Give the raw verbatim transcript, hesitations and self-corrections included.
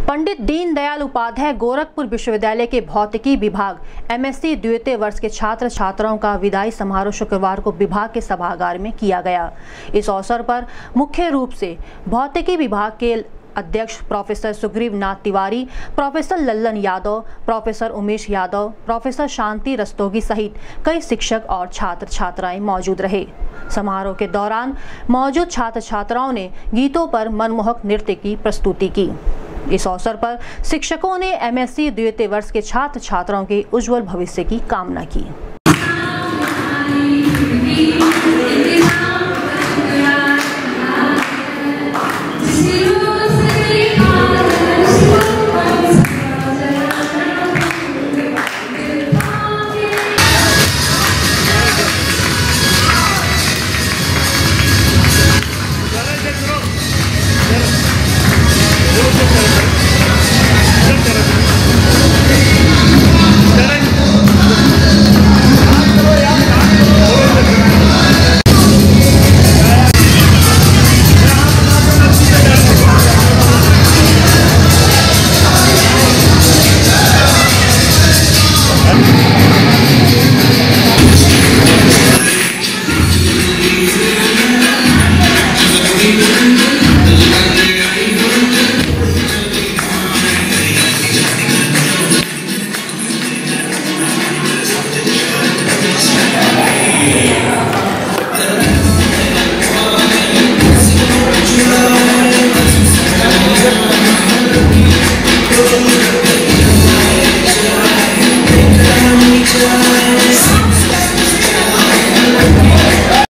पंडित दीनदयाल उपाध्याय गोरखपुर विश्वविद्यालय के भौतिकी विभाग एमएससी द्वितीय वर्ष के छात्र छात्राओं का विदाई समारोह शुक्रवार को विभाग के सभागार में किया गया। इस अवसर पर मुख्य रूप से भौतिकी विभाग के अध्यक्ष professor Sugriv Nath Tiwari, professor Lallan Yadav, professor Umesh Yadav, professor Shanti Rastogi सहित कई शिक्षक और छात्र छात्राएं मौजूद रहे। समारोह के दौरान मौजूद छात्र छात्राओं ने गीतों पर मनमोहक नृत्य की प्रस्तुति की। इस अवसर पर शिक्षकों ने एमएससी द्वितीय वर्ष के छात्र छात्राओं के उज्जवल भविष्य की कामना की।